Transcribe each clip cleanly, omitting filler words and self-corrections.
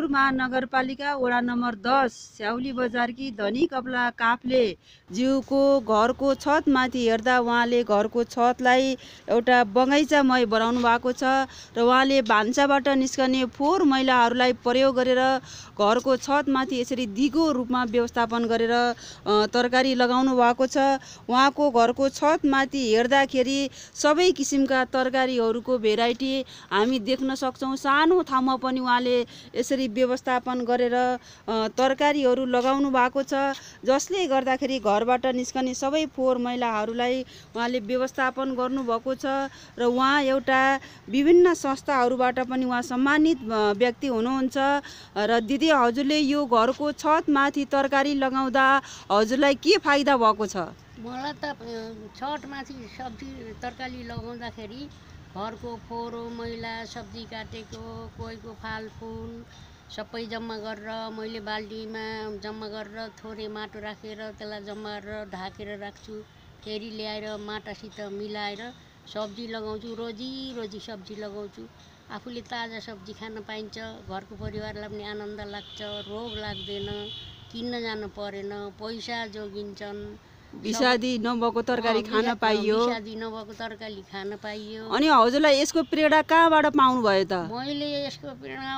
महानगरपालिका वडा नम्बर 10 स्याउली बजारकी धनी कपला काफले ज्यूको घरको छतमाथि हेर्दा उहाँले घरको छतलाई एउटा बगैँचामय बनाउनु भएको छ र उहाँले भान्साबाट निस्कने फोहोर मैलाहरूलाई प्रयोग गरेर घरको छतमाथि यसरी दिगो रूपमा व्यवस्थापन गरेर तरकारी लगाउनु भएको छ। उहाँको घरको छतमाथि हेर्दाखेरि सबै किसिमका तरकारीहरूको भेराइटी हामी देख्न सक्छौँ। सानो ठाउँमा पनि उहाँले यसरी व्यवस्थापन गरेर तरकारीहरू लगाउनु भएको छ, जसले गर्दाखेरि घरबाट निस्कने सबै फोहोर मैलाहरूलाई उहाँले व्यवस्थापन गर्नुभएको छ र उहाँ एउटा विभिन्न संस्थाहरूबाट पनि उहाँ सम्मानित व्यक्ति हुनुहुन्छ। र दिदी, हजुरले यो घरको छतमाथि तरकारी लगाउँदा हजुरलाई के फाइदा भएको छ? मलाई त छतमाथि सब्जी तरकारी लगाउँदाखेरि घरको फोहोर मैला, सब्जी काटेको, कोहीको फालफुल सबै जम्मा गरेर मैले बाल्टीमा जम्मा गरेर थोरै माटो राखेर त्यसलाई जम्मा गरेर ढाकेर राख्छु। फेरि ल्याएर माटासित मिलाएर सब्जी लगाउँछु, रोजी सब्जी लगाउँछु। आफूले ताजा सब्जी खान पाइन्छ, घरको परिवारलाई पनि आनन्द लाग्छ, रोग लाग्दैन, किन्न जानु परेन, पैसा जोगिन्छन्। विषादी नभएको तरकारी खान पाइयो। विषादी नभएको तरकारी खान पाइयो। अनि हजुरलाई यसको प्रेरणा कहाँबाट पाउनु भयो त? मैले यसको प्रेरणा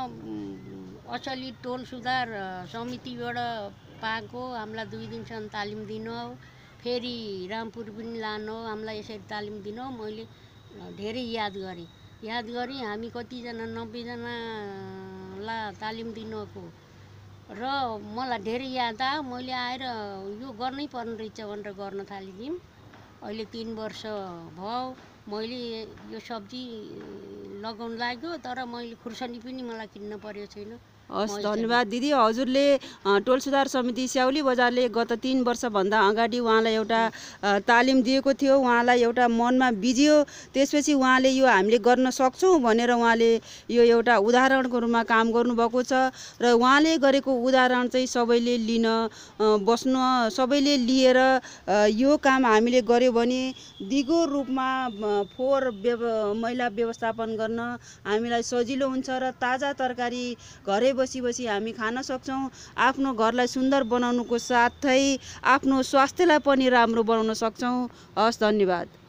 असली टोल सुधार समितिबाट पाएको। हामीलाई 2 दिनसम्म तालिम दिनु, फेरि रामपुर पनि लानु, हामीलाई यसरी तालिम दिनु। मैले धेरै याद गरेँ हामी कतिजना 90 जनालाई तालिम दिनुको र मलाई धेरै याद आयो। मैले आएर यो गर्नै पर्ने रहेछ भनेर गर्न थालिदिउँ। अहिले 3 वर्ष भयो मैले यो सब्जी लगाउन लाग्यो, तर मैले खुर्सानी पनि मलाई किन्न परेको छैन। हस्, धन्यवाद दिदी। हजुरले टोल सुधार समिति स्याउली बजारले गत 3 वर्षभन्दा अगाडि उहाँलाई एउटा तालिम दिएको थियो, उहाँलाई एउटा मनमा बिज्यो। त्यसपछि उहाँले यो हामीले गर्न सक्छौँ भनेर उहाँले यो एउटा उदाहरणको रूपमा काम गर्नुभएको छ र उहाँले गरेको उदाहरण चाहिँ सबैले लिन बस्नु, सबैले लिएर यो काम हामीले गर्यो भने दिगो रूपमा फोहोर मैला व्यवस्थापन गर्न हामीलाई सजिलो हुन्छ र ताजा तरकारी घरै बसी हामी खान सक्छौँ। आफ्नो घरलाई सुन्दर बनाउनुको साथै आफ्नो स्वास्थ्यलाई पनि राम्रो बनाउन सक्छौँ। हस्, धन्यवाद।